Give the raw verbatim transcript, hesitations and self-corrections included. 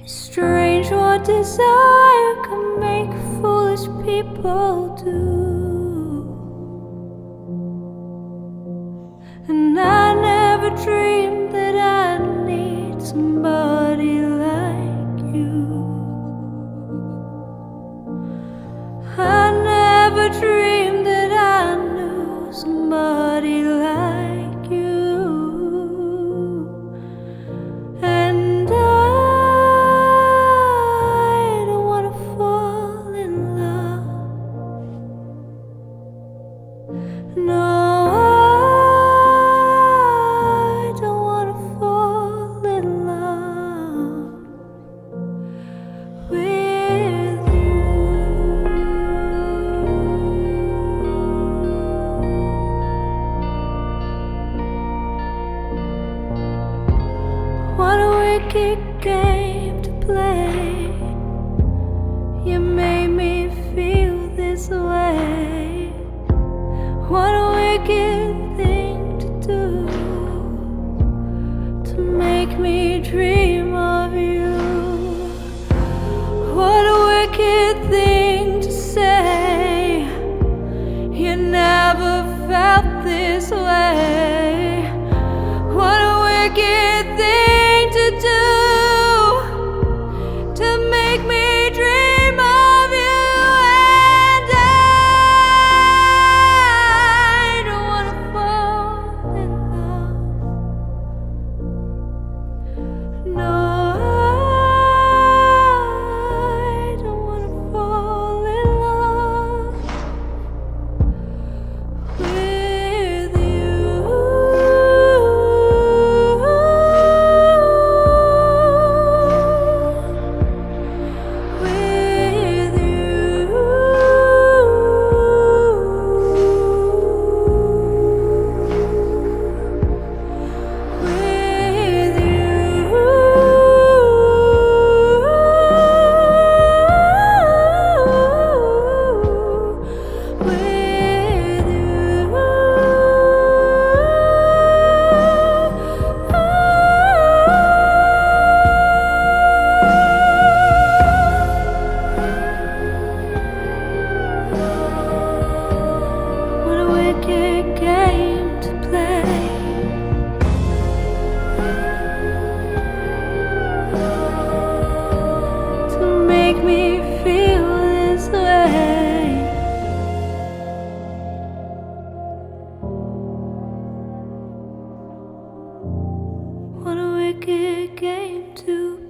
Strange what desire can make foolish people do. And I never dreamed that I'd need somebody like you. I never dreamed that I knew somebody like you. And I don't want to fall in love. No, I don't want to fall in love with you. What a wicked game to play. You made me feel this way. What a wicked thing to do, to make me dream of you. What a wicked thing to say. You never felt this way. What a wicked thing to do, to make me dream of you. And I don't want to fall in love. No, I don't want to fall in love with you. With you. With you. With What a wicked game to play. To make me feel this way. What a wicked game to